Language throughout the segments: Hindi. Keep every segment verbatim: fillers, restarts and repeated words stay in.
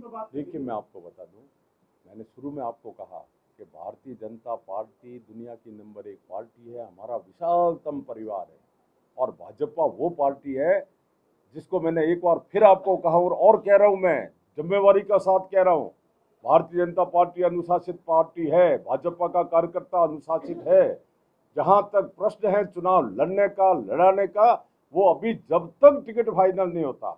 बात देखिए, मैं आपको बता दूं, मैंने शुरू में आपको कहा कि भारतीय जनता पार्टी दुनिया की नंबर एक पार्टी है, हमारा विशालतम परिवार है। और भाजपा वो पार्टी है जिसको मैंने एक बार फिर आपको कहा और, और कह रहा हूं, मैं जिम्मेवारी का साथ कह रहा हूं, भारतीय जनता पार्टी अनुशासित पार्टी है, भाजपा का कार्यकर्ता अनुशासित है। जहां तक प्रश्न है चुनाव लड़ने का, लड़ाने का, वो अभी जब तक टिकट फाइनल नहीं होता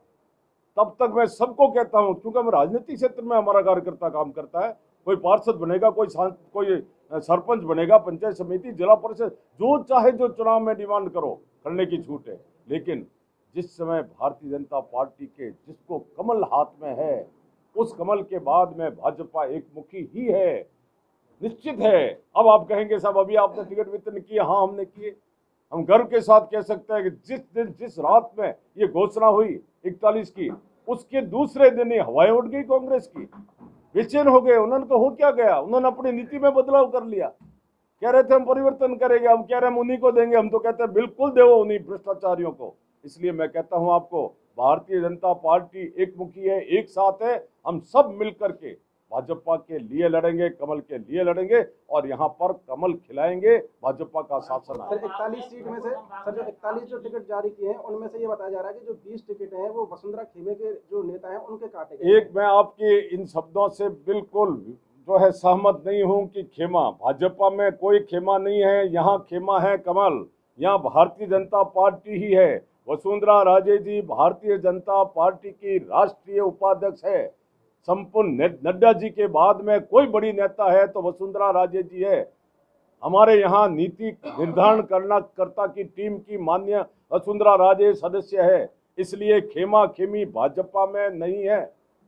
तब तक मैं सबको कहता हूं, क्योंकि हम राजनीतिक क्षेत्र में हमारा कार्यकर्ता काम करता है। कोई पार्षद बनेगा, कोई कोई सरपंच बनेगा, पंचायत समिति, जिला परिषद, जो चाहे जो चुनाव में डिमांड करो, करने की छूट है। लेकिन जिस समय भारतीय जनता पार्टी के जिसको कमल हाथ में है, उस कमल के बाद में भाजपा एक मुखी ही है, निश्चित है। अब आप कहेंगे साहब अभी आपने टिकट वितरण किए, हाँ हमने किए। हम गर्व के साथ कह सकते हैं कि जिस दिन, जिस रात में ये घोषणा हुई इकतालीस की, उसके दूसरे दिन ही हवाएं उड़ गई कांग्रेस की, बेचैन हो गए। उन्होंने को हो क्या गया, उन्होंने अपनी नीति में बदलाव कर लिया। कह रहे थे हम परिवर्तन करेंगे, हम कह रहे हैं हम उन्हीं को देंगे। हम तो कहते हैं बिल्कुल दो उन्हीं भ्रष्टाचारियों को। इसलिए मैं कहता हूं आपको, भारतीय जनता पार्टी एक मुखी है, एक साथ है। हम सब मिलकर के भाजपा के लिए लड़ेंगे, कमल के लिए लड़ेंगे और यहाँ पर कमल खिलाएंगे। भाजपा का शासन है। सर इकतालीस सीट में से सर जो इकतालीस जो टिकट जारी किए हैं उनमें से ये बताया जा रहा है कि जो बीस टिकट हैं वो वसुंधरा खेमे के जो नेता हैं उनके काटे गए। एक, मैं आपके इन शब्दों से बिल्कुल जो है सहमत नहीं हूं कि खेमा, भाजपा में कोई खेमा नहीं है। यहाँ खेमा है कमल, यहाँ भारतीय जनता पार्टी ही है। वसुंधरा राजे जी भारतीय जनता पार्टी की राष्ट्रीय उपाध्यक्ष है। संपूर्ण नड्डा जी के बाद में कोई बड़ी नेता है तो वसुंधरा राजे जी है। हमारे यहाँ नीति निर्धारण करना कर्ता की टीम की माननीय वसुंधरा राजे सदस्य है। इसलिए खेमा खेमी भाजपा में नहीं है।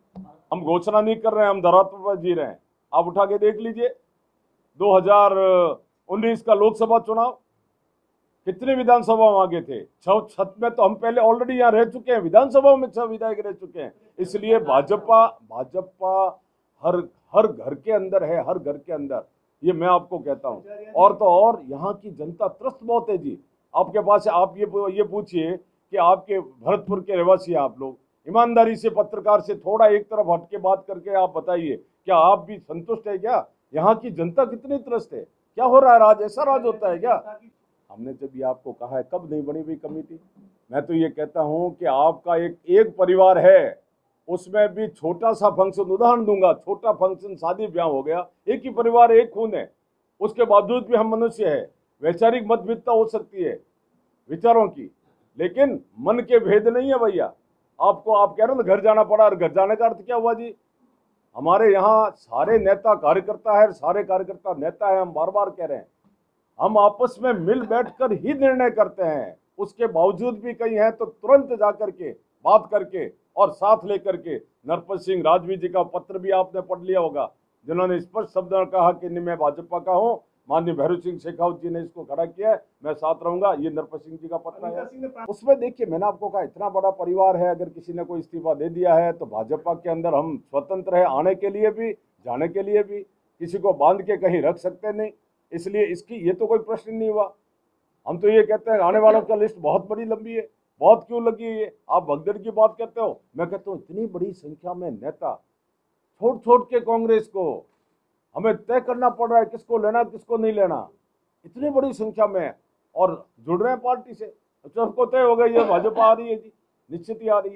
हम घोषणा नहीं कर रहे हैं, हम धरातल पर जी रहे हैं। आप उठा के देख लीजिए, दो हज़ार उन्नीस का लोकसभा चुनाव, कितने विधानसभा में आगे थे? छह छत में तो हम पहले ऑलरेडी यहाँ रह चुके हैं, विधानसभा में छह विधायक रह चुके हैं। इसलिए भाजपा भाजपा हर हर घर के अंदर है, हर घर के अंदर। ये मैं आपको कहता हूँ। और तो और यहाँ की जनता त्रस्त बहुत है जी। आपके पास आप ये ये पूछिए कि आपके भरतपुर के रहवासी हैं आप लोग, ईमानदारी से पत्रकार से थोड़ा एक तरफ हट के बात करके आप बताइए, क्या आप भी संतुष्ट है क्या? यहाँ की जनता कितनी त्रस्त है? क्या हो रहा है? राज ऐसा राज होता है क्या? हमने जब ये आपको कहा है, कब नहीं बनी हुई कमेटी? मैं तो ये कहता हूं कि आपका एक एक परिवार है, उसमें भी छोटा सा फंक्शन, उदाहरण दूंगा, छोटा फंक्शन, शादी ब्याह हो गया, एक ही परिवार, एक खून है, उसके बावजूद भी हम मनुष्य है। वैचारिक मतभेदता हो सकती है विचारों की, लेकिन मन के भेद नहीं है भैया। आपको, आप कह रहे हो ना घर जाना पड़ा, और घर जाने का अर्थ क्या हुआ जी? हमारे यहाँ सारे नेता कार्यकर्ता है, सारे कार्यकर्ता नेता है। हम बार बार कह रहे हैं, हम आपस में मिल बैठकर ही निर्णय करते हैं। उसके बावजूद भी कहीं है तो तुरंत जाकर के बात करके और साथ लेकर के, नरपत सिंह राजवी जी का पत्र भी आपने पढ़ लिया होगा, जिन्होंने स्पष्ट शब्द में कहा कि मैं भाजपा का हूं। माननीय भैरव सिंह शेखावत जी ने इसको खड़ा किया है, मैं साथ रहूंगा। ये नरपत सिंह जी का पत्र है। उसमें देखिए, मैंने आपको कहा इतना बड़ा परिवार है, अगर किसी ने कोई इस्तीफा दे दिया है तो भाजपा के अंदर हम स्वतंत्र है, आने के लिए भी, जाने के लिए भी। किसी को बांध के कहीं रख सकते नहीं। इसलिए इसकी ये तो कोई प्रश्न नहीं हुआ। हम तो ये कहते हैं आने वालों का लिस्ट बहुत बड़ी लंबी है। बहुत क्यों लगी है ये? आप भगदड़ की बात करते हो, मैं कहता हूँ इतनी बड़ी संख्या में नेता छोड़ छोड़ के कांग्रेस को, हमें तय करना पड़ रहा है किसको लेना किसको नहीं लेना, इतनी बड़ी संख्या में, और जुड़ रहे हैं पार्टी से। सबको तय हो गया ये भाजपा आ रही है जी, निश्चित ही आ रही है।